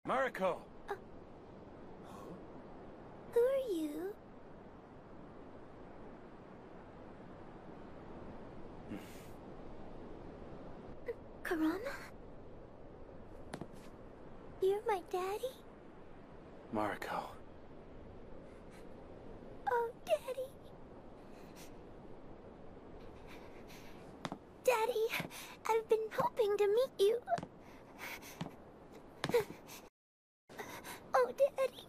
Mariko! Who are you? Kurama? You're my daddy? Mariko. Oh, Daddy. Daddy, I've been hoping to meet you. Oh, Daddy.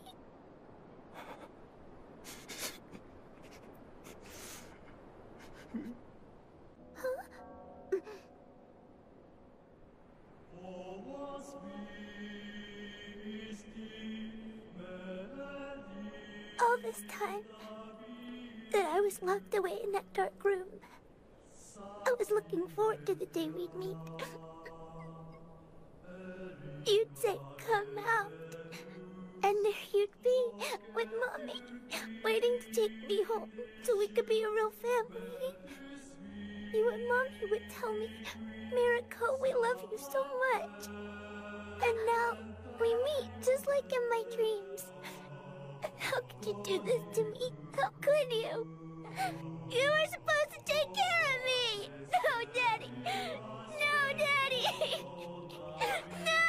All this time that I was locked away in that dark room, I was looking forward to the day we'd meet. You'd say, "Come out," and there you'd be with Mommy, waiting to take me home so we could be a real family. You and Mommy would tell me, "Mariko, we love you so much." And now we meet just like in my dreams. How could you do this to me? How could you? You were supposed to take care of me! No, Daddy! No, Daddy! No!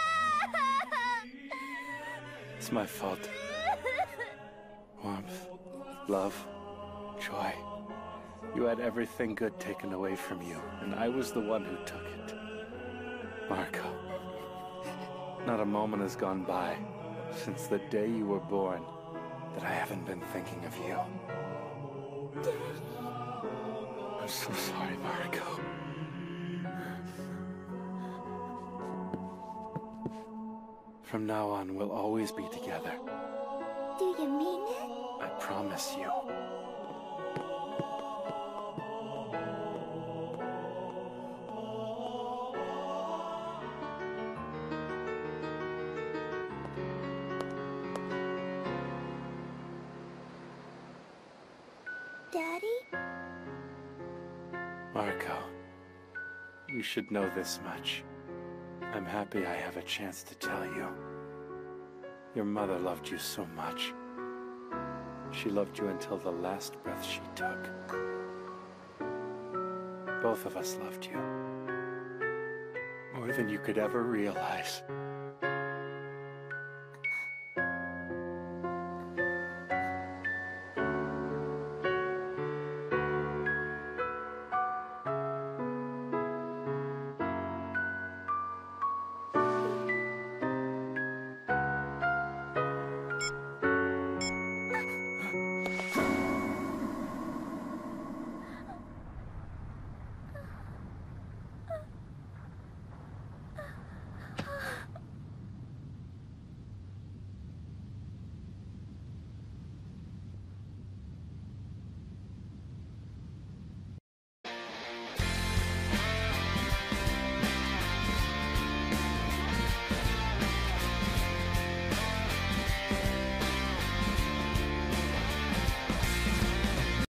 It's my fault. Warmth, love, joy. You had everything good taken away from you, and I was the one who took it. Mariko, not a moment has gone by since the day you were born that I haven't been thinking of you. Daddy. I'm so sorry, Mariko. From now on, we'll always be together. Do you mean it? I promise you. Daddy? Mariko, you should know this much. I'm happy I have a chance to tell you. Your mother loved you so much. She loved you until the last breath she took. Both of us loved you. More than you could ever realize.